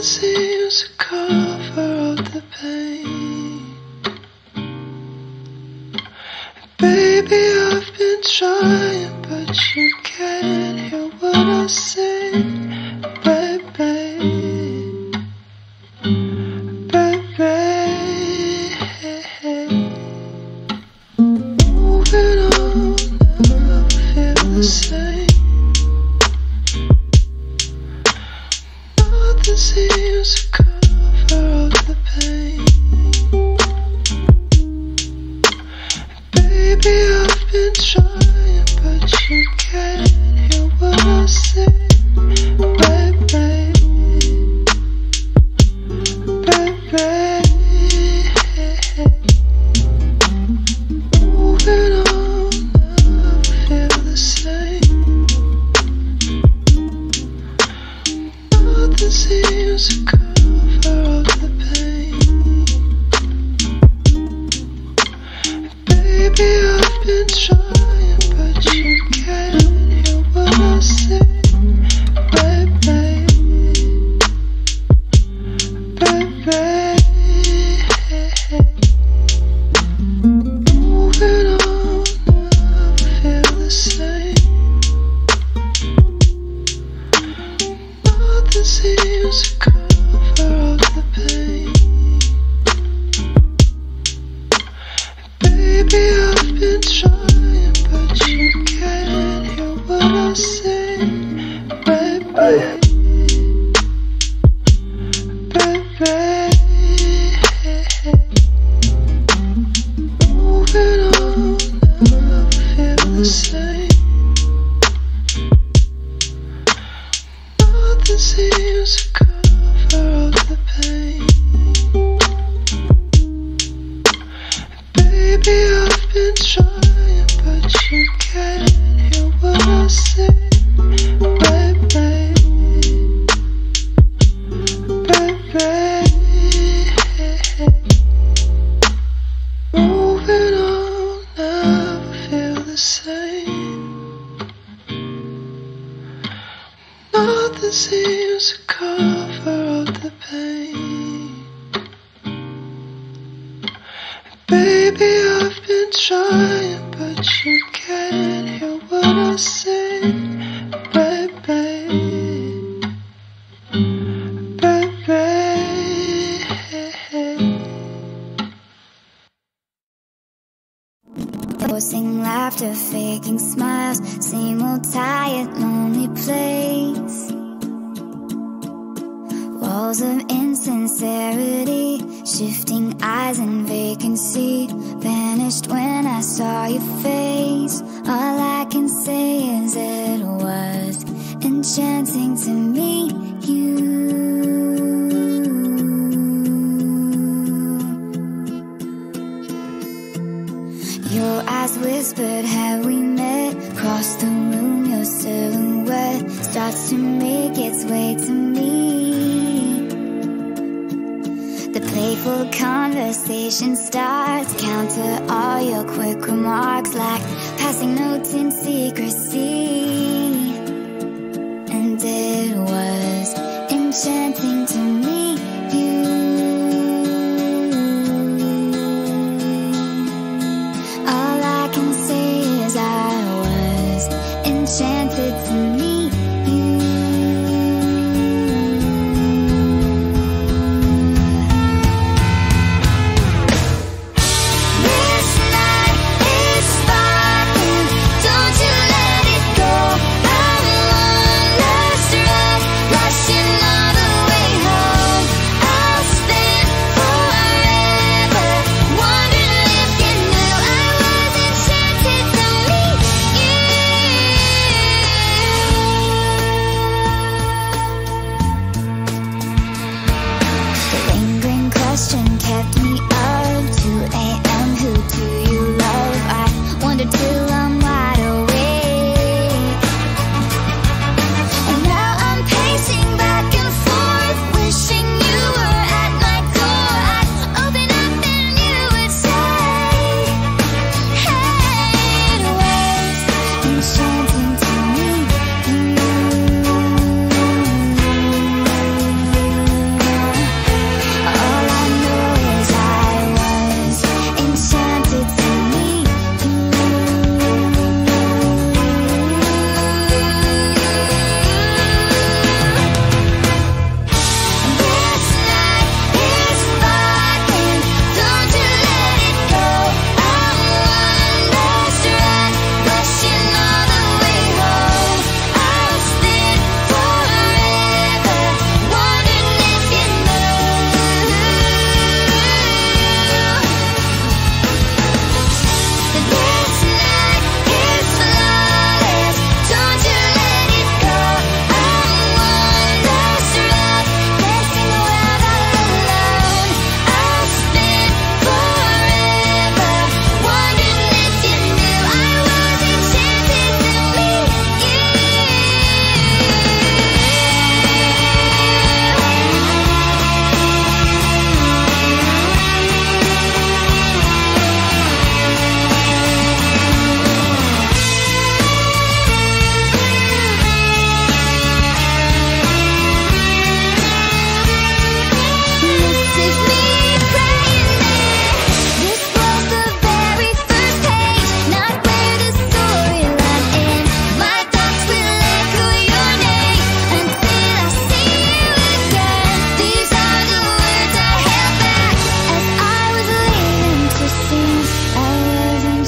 seems to cover up the pain. Baby, I've been trying, but you can't hear what I say, baby, baby. Moving on, never feel the same. Nothing seems to cover up the pain. Baby, I've been trying, but you can't hear what I say, baby, baby. Moving on, never feel the same. Nothing seems to cover up the pain. Baby, I've been trying, but you can't hear what I say, baby, baby. Moving on, never feel the same. Nothing seems to cover up the pain. Baby, I've been trying, but you can't hear what I say, baby, baby. Moving on, never feel the same. Nothing seems to cover up the pain. Baby, I've been trying, but you can't hear what I say, baby, baby. Moving on, never feel the same. Nothing seems to cover up the pain. Baby, I've been trying, but you can't hear what I say, baby, baby. Forcing laughter, faking smiles, same old tired, lonely place. Walls of insincerity, shifting eyes and vacancy, vanished when I saw your face. All I can say is it was enchanting to meet you. Your eyes whispered, have we met? Across the room, your silhouette starts to make its way to me. The playful conversation starts, counter all your quick remarks like passing notes in secrecy. And it was enchanting to meet you. All I can say is I was enchanted to meet you. This night is sparkling, don't you let it go. I'm on last ride, rushing all the way home.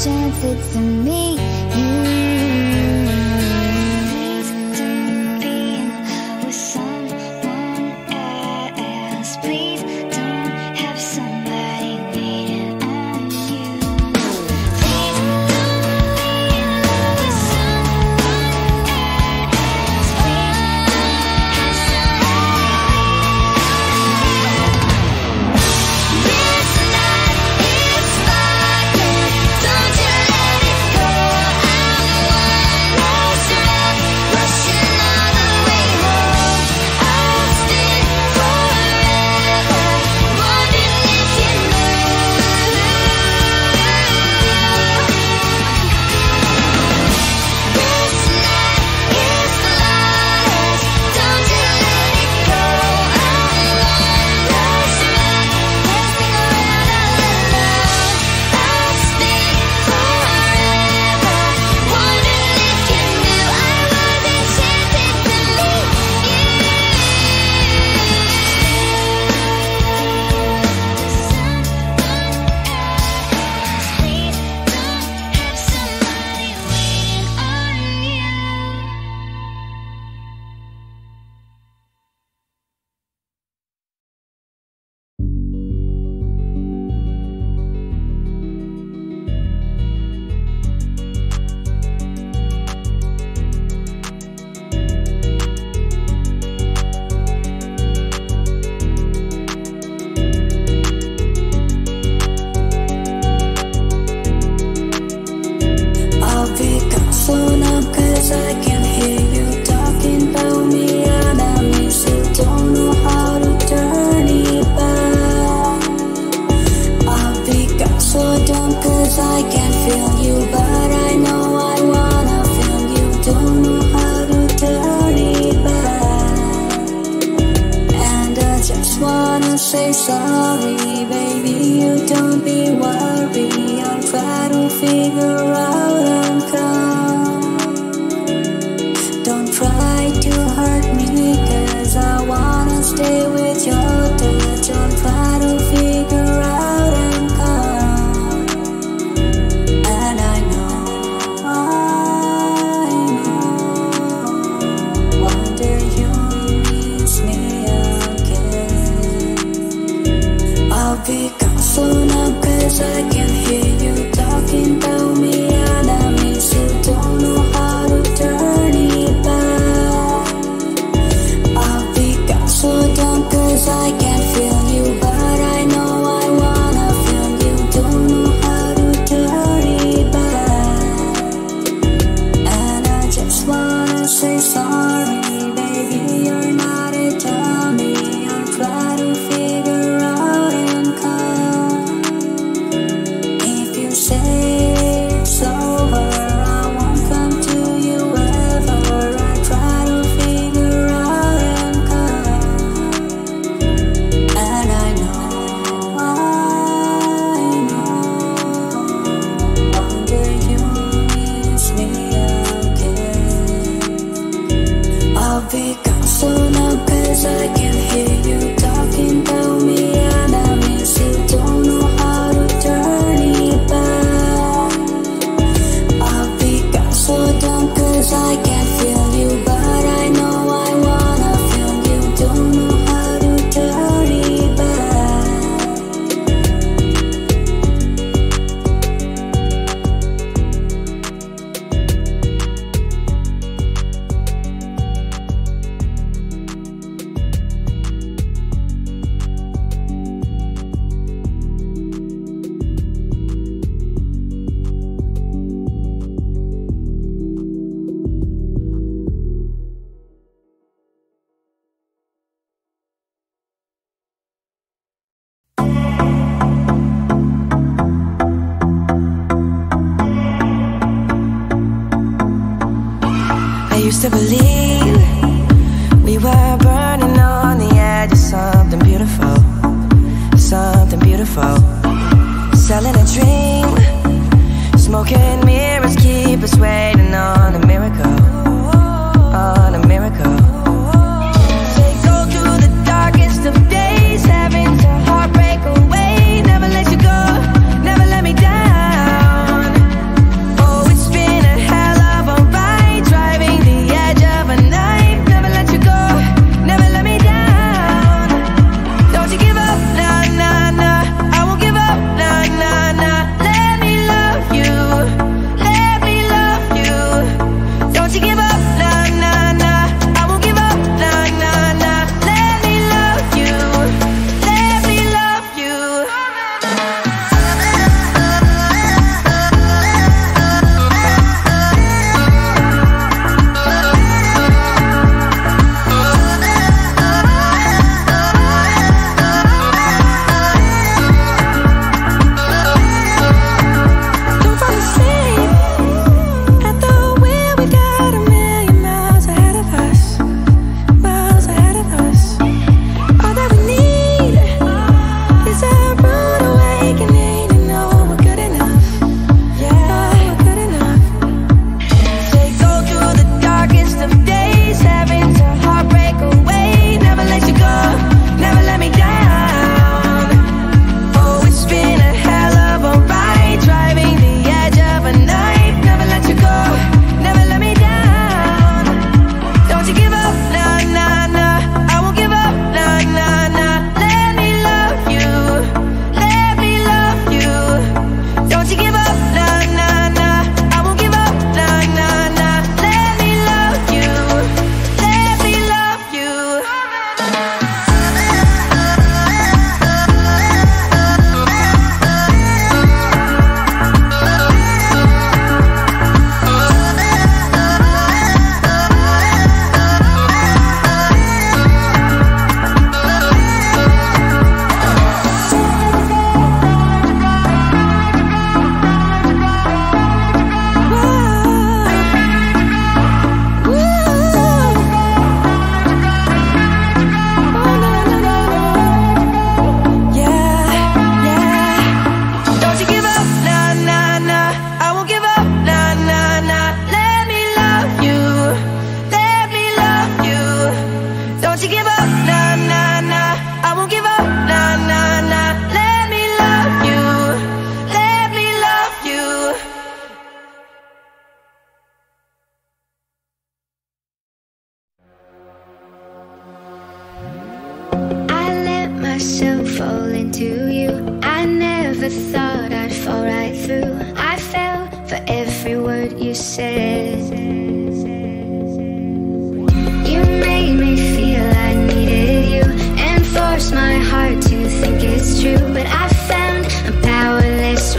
chances to meet you. Please don't be in love with someone else. Please don't have somebody waiting on you. Please don't be in love with someone else. Please don't have somebody This night is sparkling, don't you let it go. I'm one last drop, rushing all the way home. I'll stay forever, wondering if you know. This night is flawless, don't you let it go. I'm one last drop, dancing around all alone. I'll stay forever, wondering if you knew I wasn't chanting to meet you. Please don't have somebody waiting on you. I'll become so numb 'cause I can hear you talking about me, and I miss you, don't know how to turn it back. I'll become so dumb 'cause I can feel you, but I know I wanna feel you, don't know how to turn it back. And I just wanna say sorry, baby, you don't be worried. I'll try to figure out and come. Don't try to hurt me 'cause I wanna stay with your touch. I'll try to figure out and come. And I know, wonder you miss me again. I'll become so numb 'cause I can hear you talking about me, and I miss you, don't know how to turn it back. I'll become so dumb 'cause I can feel you, but I know I wanna feel you, don't know how to turn it back. And I just wanna say sorry, baby, you're not a dummy. I'll try to figure out and come. If you say it's over, I won't come to you ever. I try to figure out and come. And I know, wonder you miss me again. I'll become so numb 'cause I can hear you talking about me, and I miss you, don't know how to turn it back. I'll become so dumb 'cause I can feel you, but I know I wanna feel you, don't know how to turn it back. I used to believe we were burning on the edge of something beautiful, something beautiful. Selling a dream, smoking mirrors keep us waiting on a miracle, on a miracle. They go through the darkest of days, having to heartbreak away. Never let you go, never let me down.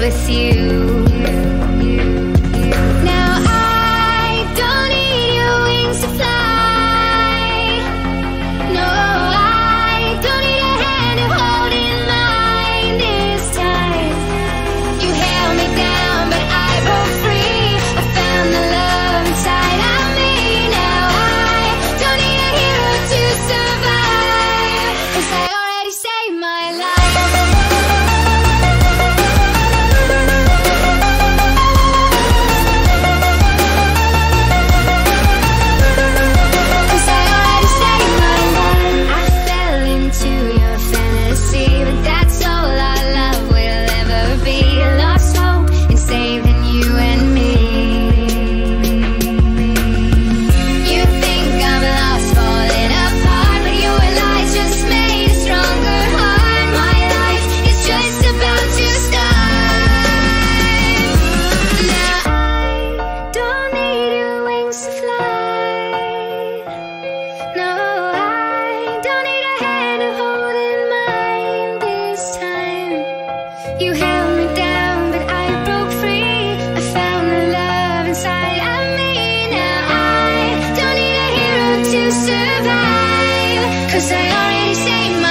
with you. Now I don't need your wings to fly. No, I don't need a hand to hold in mine this time. You held me down, but I broke free. I found the love inside of me. Now I don't need a hero to survive, 'cause I already saved my life. You held me down, but I broke free. I found the love inside of me. Now I don't need a hero to survive, 'cause I already saved